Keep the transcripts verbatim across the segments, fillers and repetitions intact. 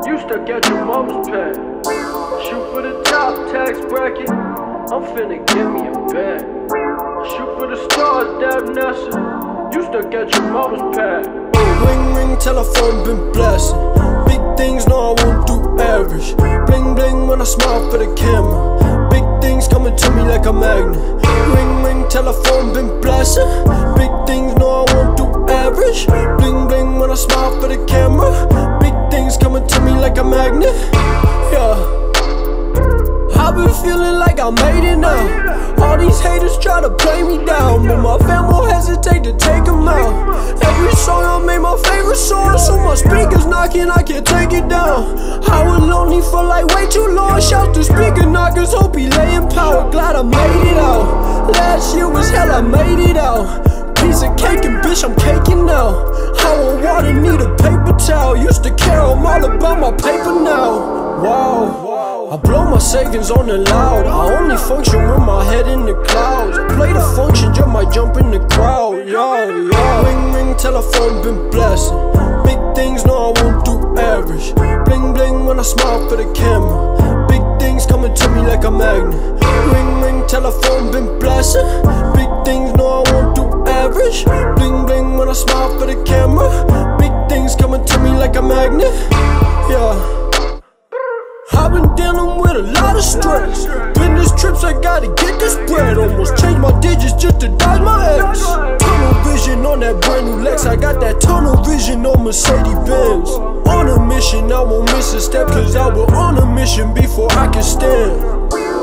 You stuck at your mama's pad. Shoot for the top tax bracket. I'm finna get me a bag. Shoot for the stars, Dab Nessa. You stuck at your mama's pad. Ring ring, telephone been blessing. Big things, no I won't do average. Bling bling when I smile for the camera. Big things coming to me like a magnet. Ring ring, telephone been blessing. Big things, no I won't do average. Bling bling when I smile for the camera. Big things coming to me like a magnet. Yeah, I've been feeling like I made it now. All these haters try to play me down, but my fam won't hesitate to take them out. Every song I made my favorite song, so my speakers knocking, I can't take it down. I was lonely for like way too long. Shout to speaker knockers, hope he lay in power. Glad I made it out. Last year was hell, I made it out. Piece of cake and bitch, I'm caking now. I want water, need a paper towel. Used to care, I'm all about my paper now. Wow, I blow my savings on the loud. I only function with my head in the clouds. I play the function, just might jump in the crowd. Yeah, yeah. Ring ring, telephone been blessing. Big things, no I won't do average. Bling bling when I smile for the camera. Big things coming to me like a magnet. Ring ring, telephone been blessing. Big things, no I won't do average. Bling bling when I smile for the camera. Big things coming to me like a magnet. Yeah, I've been dealing with a lot of stress. Business trips, I gotta get this bread. Almost changed my digits just to dodge my ex. Tunnel vision on that brand new Lex. I got that tunnel vision on Mercedes Benz. On a mission, I won't miss a step, cause I was on a mission before I can stand.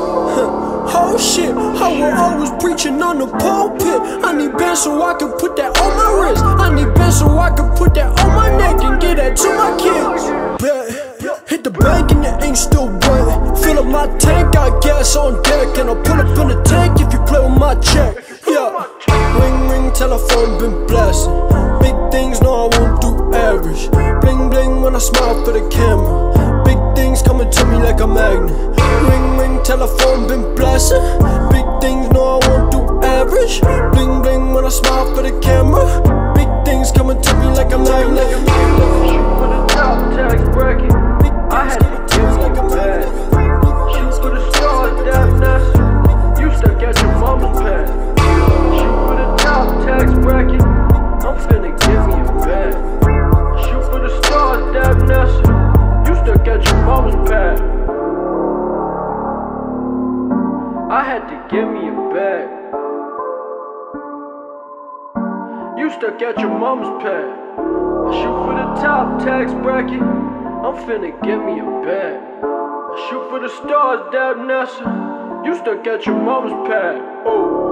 Oh shit, I was always preaching on the pulpit. I need bands so I can put that on my wrist. I need bands so I can put that on my neck and get that to my kids. Bet, hit the bank and the ink still wet. Fill up my tank, got gas on deck, and I'll pull up in the tank if you play with my check. Yeah, ring ring, telephone been blessing. Big things, no I won't do average. Bling bling when I smile for the camera. Big things coming to me like a magnet. Ring ring, telephone been blessing. Big things, no I won't do average. Bling bling when I smile for the camera. Big things coming to me like a magnet. Shoot for the top tax bracket. I had to give me a bag. Shoot for the stars, Dab Nessa. You stuck at your mama's pad. Shoot for the top tax bracket. I'm finna give me a bag. Shoot for the stars, Dab Nessa. You stuck at your mama's pad. I had to give me a bag. You stuck at your mama's pad. I shoot for the top tax bracket. I'm finna get me a bag. I shoot for the stars, Dab Nessa. You stuck at your mama's pad. Oh.